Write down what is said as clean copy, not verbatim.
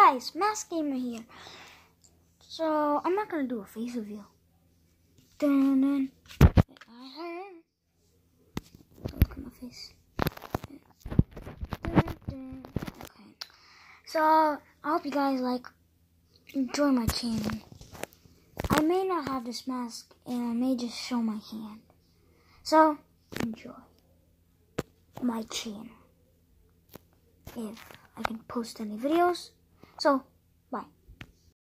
guys, Mask Gamer here. So I'm not gonna do a face reveal. Dun, look at my face. Okay. So I hope you guys enjoy my channel. I may not have this mask and I may just show my hand. So enjoy my channel. If I can post any videos. So